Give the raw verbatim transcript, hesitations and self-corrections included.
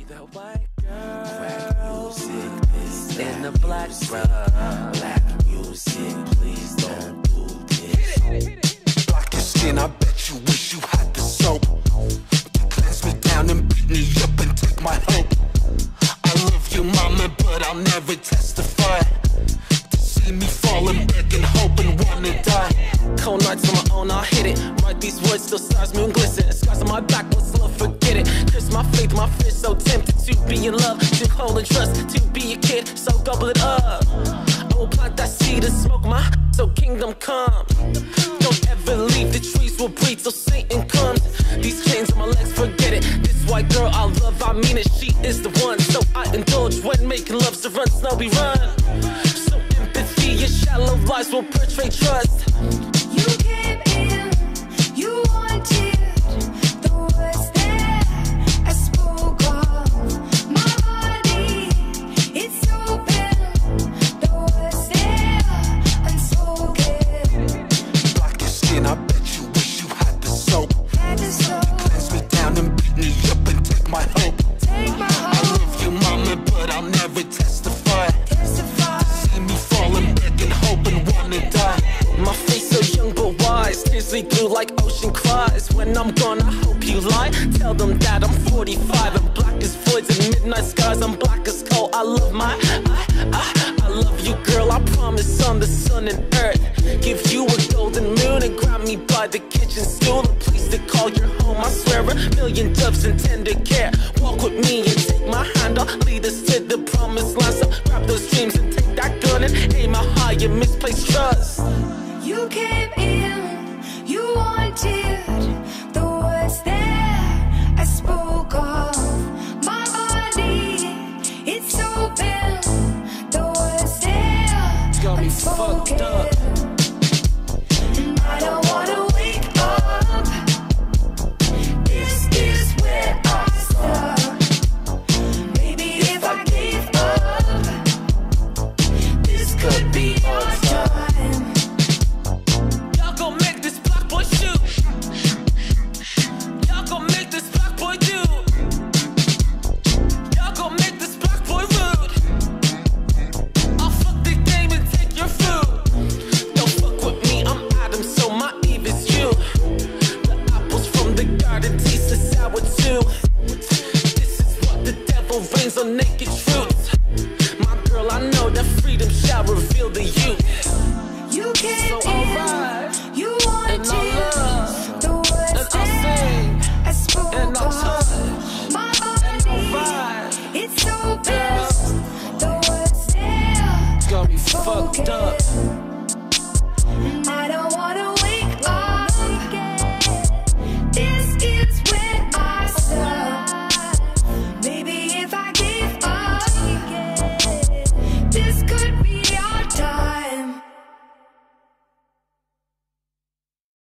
that white girl music in the black stuff. Black music, please don't do this. Block your skin, I bet you wish you had the soap to cleanse me down and beat me up and take my hope. I love you, mama, but I'll never testify to see me falling, begging, hoping, wanna die. Cold nights on my own, I'll hit it. Write these words, still stars, moon glisten. Scars on my back, what's love, forget it. Curse my faith, my fear, so tempted to be in love, to hold and trust, to be a kid, so gobble it up. I will plant that seed and smoke my, so kingdom come. Don't ever leave, the trees will breathe, so Satan comes. These chains on my legs, forget it. This white girl I love, I mean it, she is the one. So I indulge when making love, so run, snowy run. So empathy, your shallow lies will portray trust. You came in, you wanted the words that I spoke of. My body, it's open, the words there unspoken. Block your skin, I bet you wish you had the soap. Had the soap. Cleanse me down and beat me up and take my hope. Take my I hope. love you, mama, but I'll never testify. Testify. See me falling, begging, hoping, wanna die. My face so young but wise, tears leak through like ocean cries. When I'm gone, I hope you lie. Tell them that I'm forty-five and black as voids and midnight skies. I'm black as coal. I love my, I, I, I love you, girl. I promise on the sun and earth. Give you a golden moon and grab me by the kitchen stool. A place to call your home. I swear a million doves in tender care. Walk with me and take my hand. I'll lead us to the promised land. So grab those dreams and take that gun and aim out high and misplaced trust. You came in, you wanted the words that I spoke of. My body, it's open, the words there Got me fucked unspoken. up. And I don't wanna wake up. This is where I stop. Maybe if I gave up, this could be our time. Y'all gon' make this black boy shoot. Y'all gon' make this black boy do. Y'all gon' make this black boy rude. I'll fuck the game and take your food. Don't fuck with me, I'm Adam, so my Eve is you. The apples from the garden taste is sour too. This is what the devil rains on naked truth. My girl, I know that freedom shall reveal the youth. You came So in, alright, you and wanted I love, the words and I sing, that I spoke and I of. touch, My and I body, ride. it's open, the words there Got me fucked up. spoken.